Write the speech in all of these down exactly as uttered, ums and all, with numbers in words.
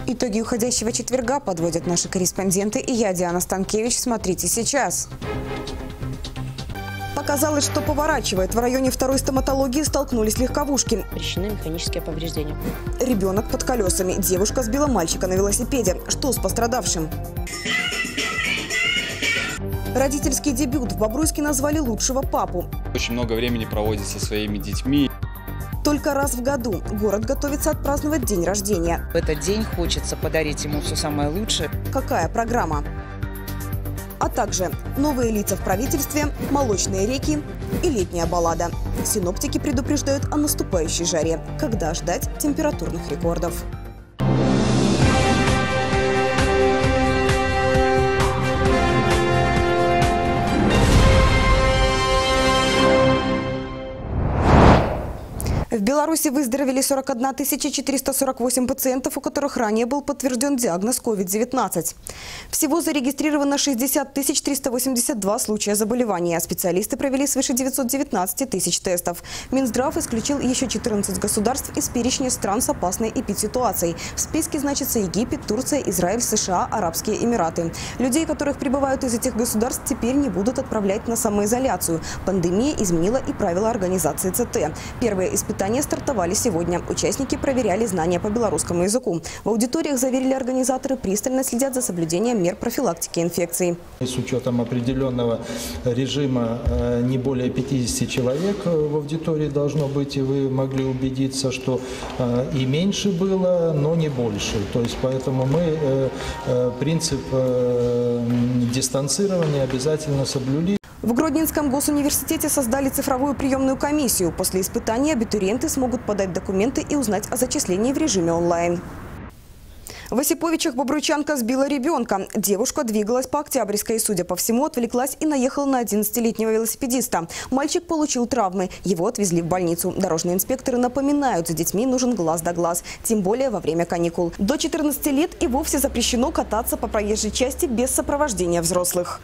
Итоги уходящего четверга подводят наши корреспонденты, и я, Диана Станкевич. Смотрите сейчас. Показалось, что поворачивает. В районе второй стоматологии столкнулись легковушки. Причины механические повреждения. Ребенок под колесами. Девушка сбила мальчика на велосипеде. Что с пострадавшим? Родительский дебют. В Бобруйске назвали лучшего папу. Очень много времени проводит со своими детьми. Только раз в году город готовится отпраздновать день рождения. В этот день хочется подарить ему все самое лучшее. Какая программа? А также новые лица в правительстве, молочные реки и летняя баллада. Синоптики предупреждают о наступающей жаре. Когда ждать температурных рекордов? В Беларуси выздоровели сорок одна тысяча четыреста сорок восемь пациентов, у которых ранее был подтвержден диагноз ковид девятнадцать. Всего зарегистрировано шестьдесят тысяч триста восемьдесят два случая заболевания. Специалисты провели свыше девятисот девятнадцати тысяч тестов. Минздрав исключил еще четырнадцать государств из перечня стран с опасной эпидситуацией. В списке значатся Египет, Турция, Израиль, США, Арабские Эмираты. Людей, которых прибывают из этих государств, теперь не будут отправлять на самоизоляцию. Пандемия изменила и правила организации ЦТ. Первые испытания стартовали сегодня. Участники проверяли знания по белорусскому языку. В аудиториях, заверили организаторы, пристально следят за соблюдением мер профилактики инфекций. С учетом определенного режима не более пятидесяти человек в аудитории должно быть, и вы могли убедиться, что и меньше было, но не больше. То есть поэтому мы принцип дистанцирования обязательно соблюли. В Гродненском госуниверситете создали цифровую приемную комиссию. После испытаний абитуриенты смогут подать документы и узнать о зачислении в режиме онлайн. В Осиповичах бобруйчанка сбила ребенка. Девушка двигалась по Октябрьской и, судя по всему, отвлеклась и наехала на одиннадцатилетнего велосипедиста. Мальчик получил травмы. Его отвезли в больницу. Дорожные инспекторы напоминают, за детьми нужен глаз да глаз. Тем более во время каникул. До четырнадцати лет и вовсе запрещено кататься по проезжей части без сопровождения взрослых.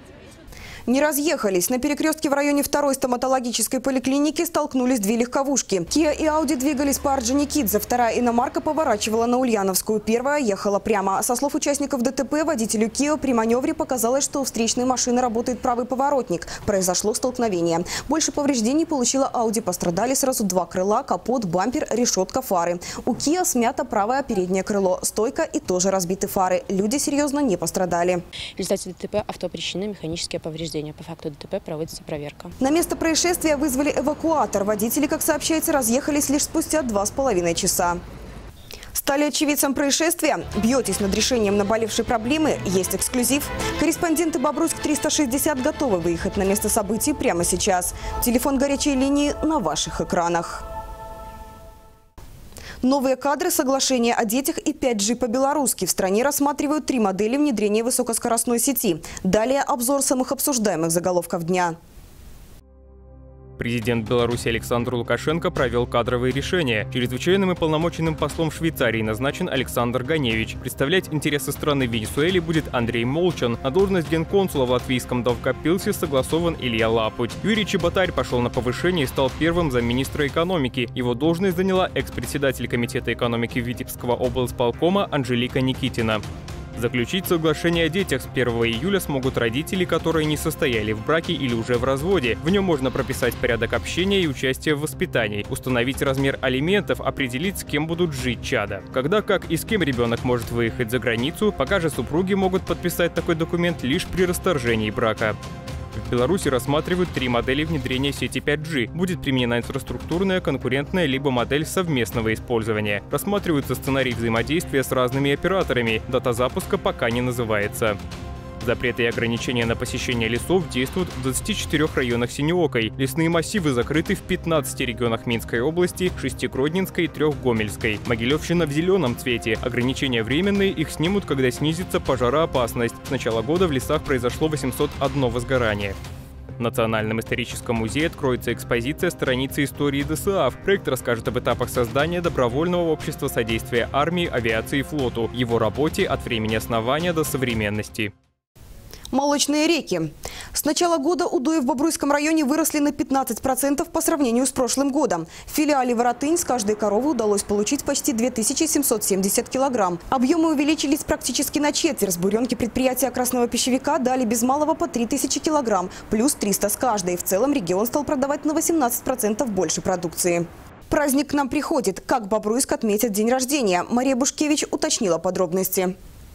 Не разъехались. На перекрестке в районе второй стоматологической поликлиники столкнулись две легковушки. Киа и Ауди двигались по Орджоникидзе. Вторая иномарка поворачивала на Ульяновскую. Первая ехала прямо. Со слов участников ДТП, водителю Киа при маневре показалось, что у встречной машины работает правый поворотник. Произошло столкновение. Больше повреждений получила Ауди. Пострадали сразу два крыла, капот, бампер, решетка, фары. У Киа смято правое переднее крыло, стойка и тоже разбиты фары. Люди серьезно не пострадали. В результате ДТП авто причины механические повреждения. По факту ДТП проводится проверка. На место происшествия вызвали эвакуатор. Водители, как сообщается, разъехались лишь спустя два с половиной часа. Стали очевидцем происшествия? Бьетесь над решением наболевшей проблемы? Есть эксклюзив. Корреспонденты Бобруйск триста шестьдесят готовы выехать на место событий прямо сейчас. Телефон горячей линии на ваших экранах. Новые кадры соглашения о детях и пять джи по-белорусски. В стране рассматривают три модели внедрения высокоскоростной сети. Далее обзор самых обсуждаемых заголовков дня. Президент Беларуси Александр Лукашенко провел кадровые решения. Чрезвычайным и полномоченным послом Швейцарии назначен Александр Ганевич. Представлять интересы страны в Венесуэле будет Андрей Молчан. На должность генконсула в латвийском Давкопилсе согласован Илья Лапуть. Юрий Чеботарь пошел на повышение и стал первым замминистра экономики. Его должность заняла экс-председатель комитета экономики Витебского облсполкома Анжелика Никитина. Заключить соглашение о детях с первого июля смогут родители, которые не состояли в браке или уже в разводе. В нем можно прописать порядок общения и участия в воспитании, установить размер алиментов, определить, с кем будут жить чада. Когда, как и с кем ребенок может выехать за границу, пока же супруги могут подписать такой документ лишь при расторжении брака. В Беларуси рассматривают три модели внедрения сети пять джи. Будет применена инфраструктурная, конкурентная, либо модель совместного использования. Рассматриваются сценарии взаимодействия с разными операторами. Дата запуска пока не называется. Запреты и ограничения на посещение лесов действуют в двадцати четырёх районах Синеокой. Лесные массивы закрыты в пятнадцати регионах Минской области, шести Гродненской и трёх Гомельской. Могилевщина в зеленом цвете. Ограничения временные, их снимут, когда снизится пожароопасность. С начала года в лесах произошло восемьсот одно возгорание. В Национальном историческом музее откроется экспозиция «Страницы истории ДСАФ». Проект расскажет об этапах создания добровольного общества содействия армии, авиации и флоту, его работе от времени основания до современности. Молочные реки. С начала года удои в Бобруйском районе выросли на пятнадцать процентов по сравнению с прошлым годом. В филиале «Воротынь» с каждой коровы удалось получить почти две тысячи семьсот семьдесят килограмм. Объемы увеличились практически на четверть. Буренки предприятия красного пищевика дали без малого по три тысячи килограмм, плюс триста с каждой. В целом регион стал продавать на восемнадцать процентов больше продукции. Праздник к нам приходит. Как Бобруйск отметит день рождения? Мария Бушкевич уточнила подробности.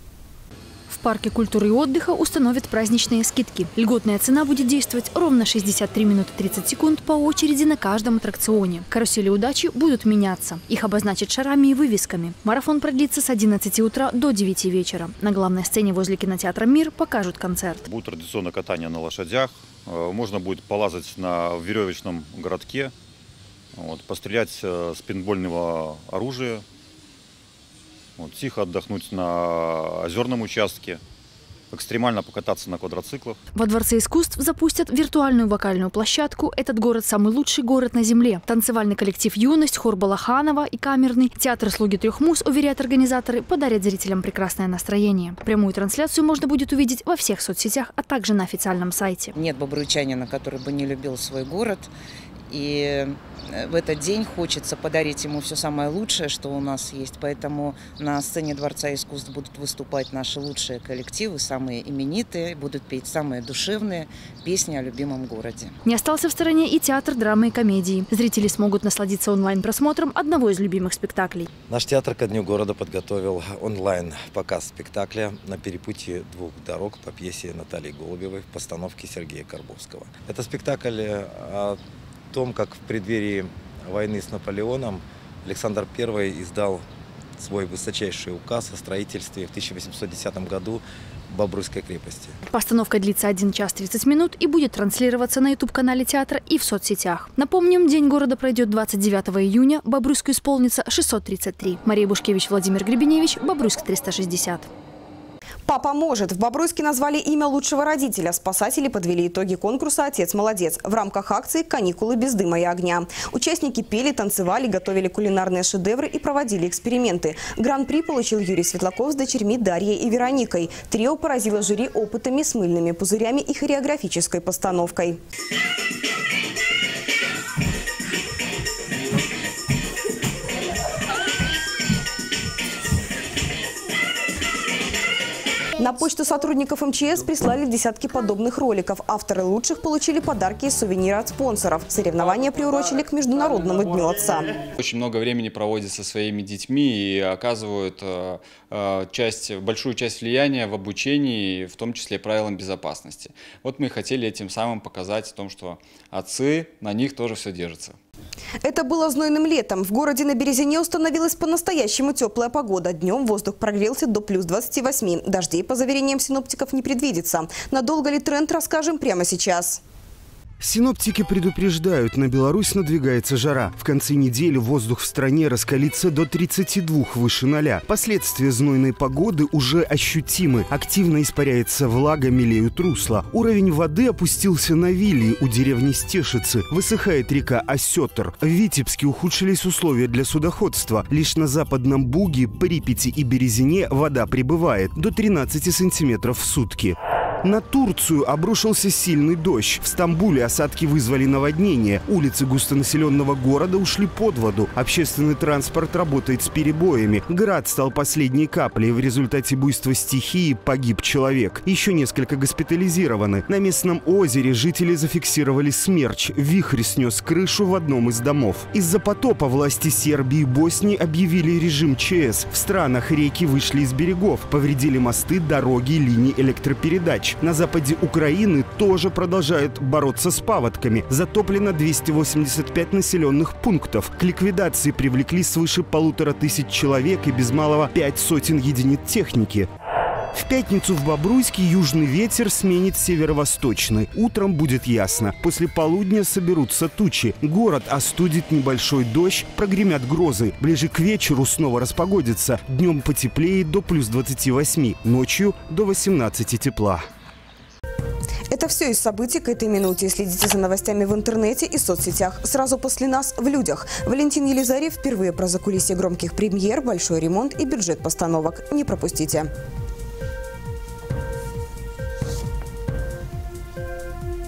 В парке культуры и отдыха установят праздничные скидки. Льготная цена будет действовать ровно шестьдесят три минуты тридцать секунд по очереди на каждом аттракционе. Карусели удачи будут меняться. Их обозначат шарами и вывесками. Марафон продлится с одиннадцати утра до девяти вечера. На главной сцене возле кинотеатра «Мир» покажут концерт. Будет традиционное катание на лошадях. Можно будет полазать на веревочном городке, вот, пострелять с пейнтбольного оружия. Вот, тихо отдохнуть на озерном участке, экстремально покататься на квадроциклах. Во Дворце искусств запустят виртуальную вокальную площадку «Этот город – самый лучший город на земле». Танцевальный коллектив «Юность», хор Балаханова и камерный театр «Слуги трех муз», уверяют организаторы, подарят зрителям прекрасное настроение. Прямую трансляцию можно будет увидеть во всех соцсетях, а также на официальном сайте. Нет бобруйчанина, который бы не любил свой город. И в этот день хочется подарить ему все самое лучшее, что у нас есть. Поэтому на сцене Дворца искусств будут выступать наши лучшие коллективы, самые именитые, будут петь самые душевные песни о любимом городе. Не остался в стороне и театр драмы и комедии. Зрители смогут насладиться онлайн-просмотром одного из любимых спектаклей. Наш театр ко Дню города подготовил онлайн-показ спектакля «На перепутье двух дорог» по пьесе Натальи Голубевой в постановке Сергея Карбовского. Это спектакль о о том, как в преддверии войны с Наполеоном Александр Первый издал свой высочайший указ о строительстве в тысяча восемьсот десятом году Бобруйской крепости. Постановка длится один час тридцать минут и будет транслироваться на ютуб-канале театра и в соцсетях. Напомним, День города пройдет двадцать девятого июня, Бобруйску исполнится шестьсот тридцать три. Мария Бушкевич, Владимир Гребеневич, Бобруйск триста шестьдесят. «Папа может». В Бобруйске назвали имя лучшего родителя. Спасатели подвели итоги конкурса «Отец молодец» в рамках акции «Каникулы без дыма и огня». Участники пели, танцевали, готовили кулинарные шедевры и проводили эксперименты. Гран-при получил Юрий Светлаков с дочерьми Дарьей и Вероникой. Трио поразило жюри опытами с мыльными пузырями и хореографической постановкой. На почту сотрудников эм че эс прислали десятки подобных роликов. Авторы лучших получили подарки и сувениры от спонсоров. Соревнования приурочили к Международному дню отца. Очень много времени проводят со своими детьми и оказывают э, э, часть, большую часть влияния в обучении, в том числе правилам безопасности. Вот мы хотели этим самым показать о том, что отцы, на них тоже все держится. Это было знойным летом. В городе на Березине установилась по-настоящему теплая погода. Днем воздух прогрелся до плюс двадцати восьми. Дождей, по заверениям синоптиков, не предвидится. Надолго ли тренд, расскажем прямо сейчас. Синоптики предупреждают, на Беларусь надвигается жара. В конце недели воздух в стране раскалится до тридцати двух выше ноля. Последствия знойной погоды уже ощутимы. Активно испаряется влага, мелеют русла. Уровень воды опустился на Вилии у деревни Стешицы. Высыхает река Осетр. В Витебске ухудшились условия для судоходства. Лишь на западном Буге, Припяти и Березине вода прибывает до тринадцати сантиметров в сутки. На Турцию обрушился сильный дождь. В Стамбуле осадки вызвали наводнение. Улицы густонаселенного города ушли под воду. Общественный транспорт работает с перебоями. Град стал последней каплей. В результате буйства стихии погиб человек. Еще несколько госпитализированы. На местном озере жители зафиксировали смерч. Вихрь снес крышу в одном из домов. Из-за потопа власти Сербии и Боснии объявили режим че эс. В странах реки вышли из берегов. Повредили мосты, дороги, линии электропередач. На западе Украины тоже продолжают бороться с паводками. Затоплено двести восемьдесят пять населенных пунктов. К ликвидации привлекли свыше полутора тысяч человек и без малого пять сотен единиц техники. В пятницу в Бобруйске южный ветер сменит северо-восточный. Утром будет ясно. После полудня соберутся тучи. Город остудит небольшой дождь, прогремят грозы. Ближе к вечеру снова распогодится. Днем потеплеет до плюс двадцати восьми. Ночью до восемнадцати тепла. Это все из событий к этой минуте. Следите за новостями в интернете и соцсетях. Сразу после нас в «Людях». Валентин Елизарев впервые про закулисье громких премьер, большой ремонт и бюджет постановок. Не пропустите. Thank you.